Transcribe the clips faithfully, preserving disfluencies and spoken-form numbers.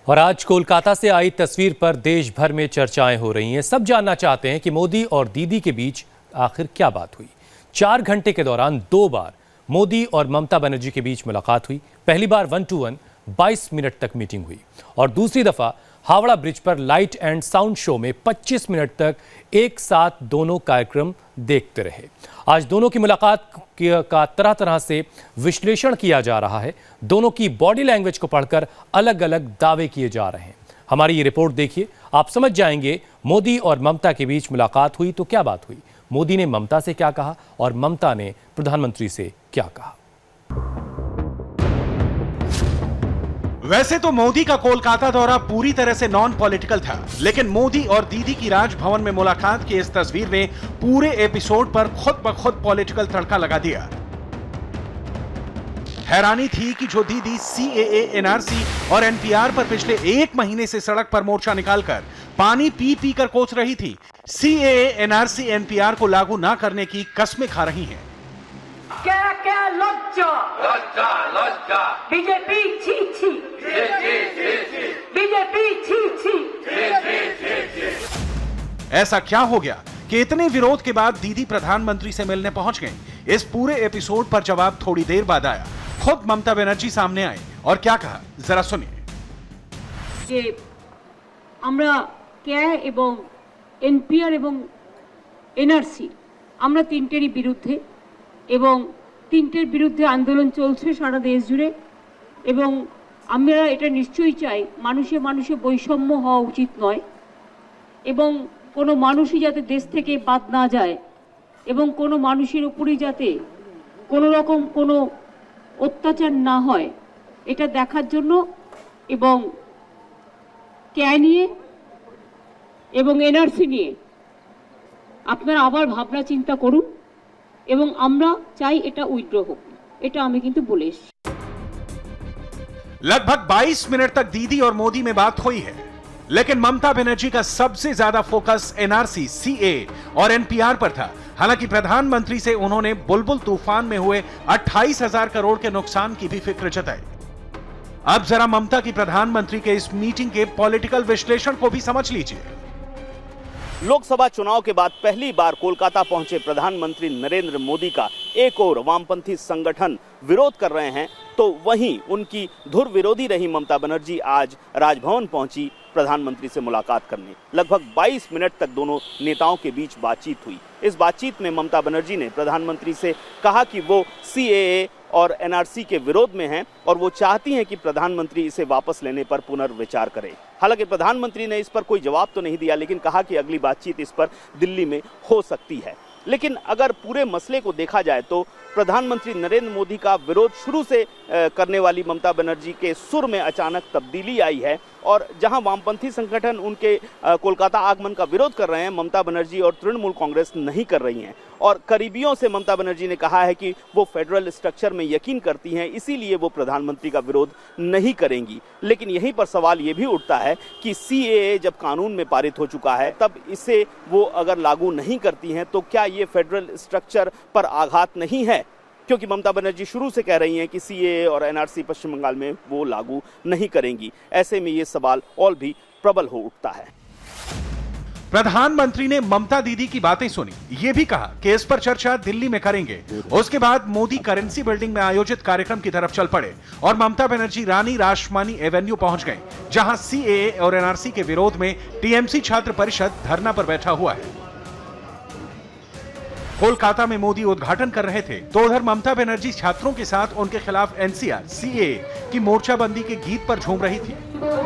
और आज कोलकाता से आई तस्वीर पर देश भर में चर्चाएं हो रही हैं। सब जानना चाहते हैं कि मोदी और दीदी के बीच आखिर क्या बात हुई। चार घंटे के दौरान दो बार मोदी और ममता बनर्जी के बीच मुलाकात हुई। पहली बार वन टू वन बाईस मिनट तक मीटिंग हुई और दूसरी दफा हावड़ा ब्रिज पर लाइट एंड साउंड शो में पच्चीस मिनट तक एक साथ दोनों कार्यक्रम देखते रहे। आज दोनों की मुलाकात का तरह तरह से विश्लेषण किया जा रहा है। दोनों की बॉडी लैंग्वेज को पढ़कर अलग अलग दावे किए जा रहे हैं। हमारी ये रिपोर्ट देखिए, आप समझ जाएंगे मोदी और ममता के बीच मुलाकात हुई तो क्या बात हुई, मोदी ने ममता से क्या कहा और ममता ने प्रधानमंत्री से क्या कहा। वैसे तो मोदी का कोलकाता दौरा पूरी तरह से नॉन पॉलिटिकल था, लेकिन मोदी और दीदी की राज भवन में मुलाकात की इस तस्वीर ने पूरे एपिसोड पर खुद ब खुद पॉलिटिकल तड़का लगा दिया। हैरानी थी कि जो दीदी सीएए, एनआरसी और एनपीआर पर पिछले एक महीने से सड़क पर मोर्चा निकालकर पानी पी पी कर कोस रही थी, सीएए, एनआरसी, एनपीआर को लागू ना करने की कसमें खा रही हैं। क्या क्या लज्जा लज्जा लज्जा बीजेपी छी छी बीजेपी छी छी। ऐसा क्या हो गया कि इतने विरोध के बाद दीदी प्रधानमंत्री से मिलने पहुंच गईं? इस पूरे एपिसोड पर जवाब थोड़ी देर बाद आया। खुद ममता बनर्जी सामने आई और क्या कहा, जरा सुनिए। যে আমরা কে এবং এনপিআর এবং এনআরসি আমরা তিনটেরই বিরুদ্ধে এবং তিনটের বিরুদ্ধে আন্দোলন চলছে সারা দেশ জুড়ে এবং আমরা এটা নিশ্চয়ই চাই মানুষে মানুষে বৈষম্য হওয়া উচিত নয় এবং কোনো মানুষই যাতে দেশ থেকে বাদ না যায় এবং কোনো মানুষের উপরই যাতে কোনো রকম কোনো অত্যাচার না হয় এটা দেখার জন্য এবং কে নিয়ে এবং এনআরসি নিয়ে আপনারা আবার ভাবনা চিন্তা করুন এবং আমরা চাই এটা উইথড্র হোক। এটা আমি কিন্তু বলে এসেছি। लगभग बाईस मिनट तक दीदी और मोदी में बात हुई है, लेकिन ममता बनर्जी का सबसे ज्यादा फोकस एनआरसी, सीए और एनपीआर पर था। हालांकि प्रधानमंत्री से उन्होंने बुलबुल तूफान में हुए अट्ठाईस हजार करोड़ के नुकसान की भी फिक्र जताई। अब जरा ममता की प्रधानमंत्री के इस मीटिंग के पॉलिटिकल विश्लेषण को भी समझ लीजिए। लोकसभा चुनाव के बाद पहली बार कोलकाता पहुंचे प्रधानमंत्री नरेंद्र मोदी का एक और वामपंथी संगठन विरोध कर रहे हैं, तो वहीं उनकी धुर विरोधी रही ममता बनर्जी आज राजभवन पहुंची प्रधानमंत्री से मुलाकात करने। लगभग बाईस मिनट तक दोनों नेताओं के बीच बातचीत हुई। इस बातचीत में ममता बनर्जी ने प्रधानमंत्री से कहा कि वो सीएए और एनआरसी के विरोध में हैं और वो चाहती हैं कि प्रधानमंत्री इसे वापस लेने पर पुनर्विचार करें। हालांकि प्रधानमंत्री ने इस पर कोई जवाब तो नहीं दिया, लेकिन कहा कि अगली बातचीत इस पर दिल्ली में हो सकती है। लेकिन अगर पूरे मसले को देखा जाए तो प्रधानमंत्री नरेंद्र मोदी का विरोध शुरू से करने वाली ममता बनर्जी के सुर में अचानक तब्दीली आई है और जहां वामपंथी संगठन उनके कोलकाता आगमन का विरोध कर रहे हैं, ममता बनर्जी और तृणमूल कांग्रेस नहीं कर रही हैं। और करीबियों से ममता बनर्जी ने कहा है कि वो फेडरल स्ट्रक्चर में यकीन करती हैं, इसीलिए वो प्रधानमंत्री का विरोध नहीं करेंगी। लेकिन यहीं पर सवाल ये भी उठता है कि सीएए जब कानून में पारित हो चुका है, तब इसे वो अगर लागू नहीं करती हैं तो क्या ये फेडरल स्ट्रक्चर पर आघात नहीं है? क्योंकि ममता बनर्जी शुरू से कह रही हैं कि सीएए और एनआरसी पश्चिम बंगाल में वो लागू नहीं करेंगी। ऐसे में ये सवाल और भी प्रबल हो उठता है। प्रधानमंत्री ने ममता दीदी की बातें सुनी, ये भी कहा कि इस पर चर्चा दिल्ली में करेंगे। उसके बाद मोदी करेंसी बिल्डिंग में आयोजित कार्यक्रम की तरफ चल पड़े और ममता बनर्जी रानी रासमानी एवेन्यू पहुंच गए, जहां सीएए और एनआरसी के विरोध में टीएमसी छात्र परिषद धरना पर बैठा हुआ है। कोलकाता में मोदी उद्घाटन कर रहे थे तो उधर ममता बनर्जी छात्रों के साथ उनके खिलाफ एनसीआर, सीएए की मोर्चाबंदी के गीत पर झूम रही थी।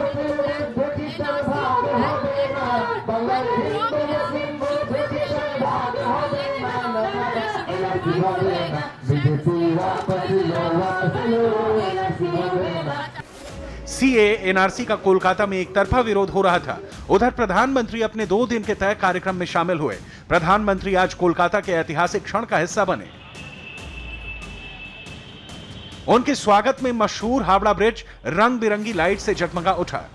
सीए, एनआरसी का कोलकाता में एक तरफा विरोध हो रहा था। उधर प्रधानमंत्री अपने दो दिन के तय कार्यक्रम में शामिल हुए। प्रधानमंत्री आज कोलकाता के ऐतिहासिक क्षण का हिस्सा बने। उनके स्वागत में मशहूर हावड़ा ब्रिज रंग बिरंगी लाइट से जगमगा उठा।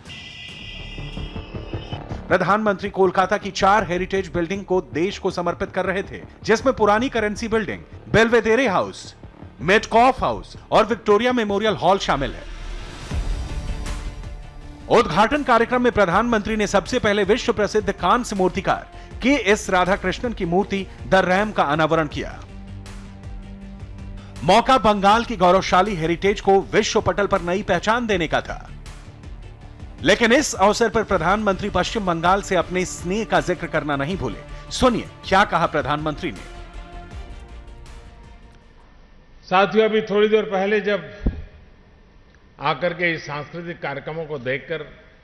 प्रधानमंत्री कोलकाता की चार हेरिटेज बिल्डिंग को देश को समर्पित कर रहे थे, जिसमें पुरानी currency building, Belvedere house, Metcalfe house और विक्टोरिया मेमोरियल हॉल शामिल है। उद्घाटन कार्यक्रम में प्रधानमंत्री ने सबसे पहले विश्व प्रसिद्ध कांस्य मूर्तिकार के एस राधाकृष्णन की मूर्ति द रैम का अनावरण किया। मौका बंगाल की गौरवशाली हेरिटेज को विश्व पटल पर नई पहचान देने का था। लेकिन इस अवसर पर प्रधानमंत्री पश्चिम बंगाल से अपने स्नेह का जिक्र करना नहीं भूले। सुनिए क्या कहा प्रधानमंत्री ने। साथियों, अभी थोड़ी देर पहले जब आकर के इस सांस्कृतिक कार्यक्रमों को देखकर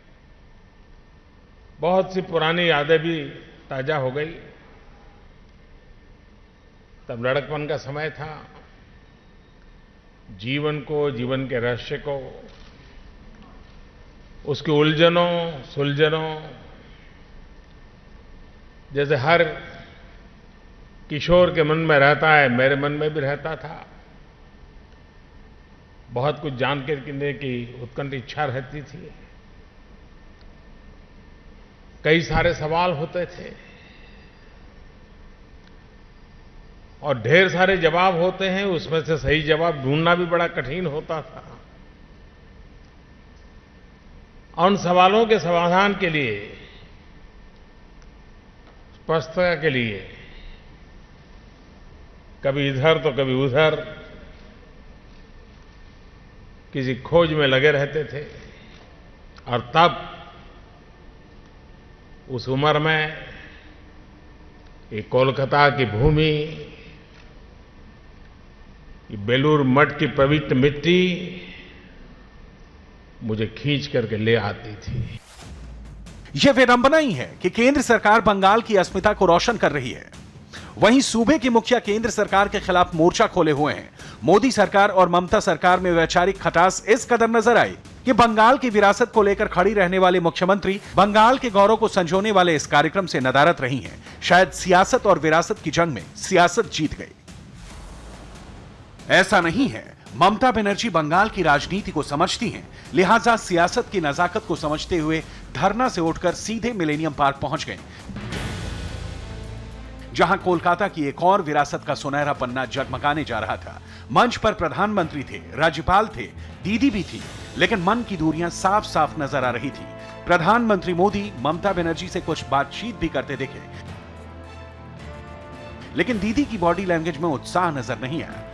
बहुत सी पुरानी यादें भी ताजा हो गई। तब लड़कपन का समय था। जीवन को, जीवन के रहस्य को, उसके उलझनों सुलझनों, जैसे हर किशोर के मन में रहता है, मेरे मन में भी रहता था। बहुत कुछ जानने की उत्कंठ इच्छा रहती थी। कई सारे सवाल होते थे और ढेर सारे जवाब होते हैं, उसमें से सही जवाब ढूंढना भी बड़ा कठिन होता था। उन सवालों के समाधान के लिए, स्पष्टता के लिए कभी इधर तो कभी उधर किसी खोज में लगे रहते थे। और तब उस उम्र में ये कोलकाता की भूमि, ये बेलूर मठ की पवित्र मिट्टी मुझे खींच करके ले आती थी। यह विडंबना ही है कि केंद्र सरकार बंगाल की अस्मिता को रोशन कर रही है, वहीं सूबे के मुखिया केंद्र सरकार के खिलाफ मोर्चा खोले हुए हैं। मोदी सरकार और ममता सरकार में वैचारिक खटास इस कदर नजर आई कि बंगाल की विरासत को लेकर खड़ी रहने वाले मुख्यमंत्री बंगाल के गौरव को संजोने वाले इस कार्यक्रम से नदारत रही हैं। शायद सियासत और विरासत की जंग में सियासत जीत गई। ऐसा नहीं है। ममता बनर्जी बंगाल की राजनीति को समझती हैं, लिहाजा सियासत की नजाकत को समझते हुए धरना से उठकर सीधे मिलेनियम पार्क पहुंच गए, जहां कोलकाता की एक और विरासत का सुनहरा पन्ना जगमगाने जा रहा था। मंच पर प्रधानमंत्री थे, राज्यपाल थे, दीदी भी थी, लेकिन मन की दूरियां साफ साफ नजर आ रही थी। प्रधानमंत्री मोदी ममता बनर्जी से कुछ बातचीत भी करते दिखे, लेकिन दीदी की बॉडी लैंग्वेज में उत्साह नजर नहीं आया।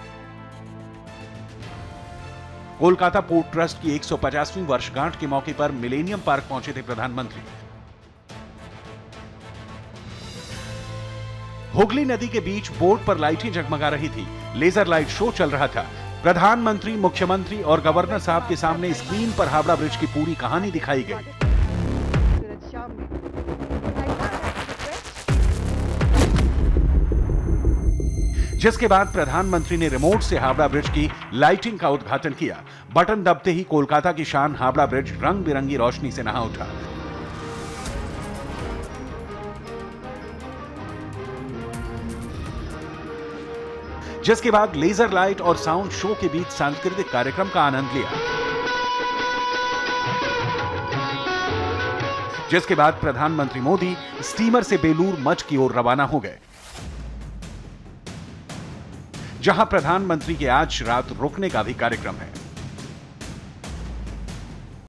कोलकाता पोर्ट ट्रस्ट की एक सौ पचासवीं वर्षगांठ के मौके पर मिलेनियम पार्क पहुंचे थे प्रधानमंत्री। हुगली नदी के बीच बोट पर लाइटें जगमगा रही थी, लेजर लाइट शो चल रहा था। प्रधानमंत्री, मुख्यमंत्री और गवर्नर साहब के सामने स्क्रीन पर हावड़ा ब्रिज की पूरी कहानी दिखाई गई, जिसके बाद प्रधानमंत्री ने रिमोट से हावड़ा ब्रिज की लाइटिंग का उद्घाटन किया। बटन दबते ही कोलकाता की शान हावड़ा ब्रिज रंग बिरंगी रोशनी से नहा उठा। जिसके बाद लेजर लाइट और साउंड शो के बीच सांस्कृतिक कार्यक्रम का आनंद लिया, जिसके बाद प्रधानमंत्री मोदी स्टीमर से बेलूर मठ की ओर रवाना हो गए, जहां प्रधानमंत्री के आज रात रुकने का भी कार्यक्रम है।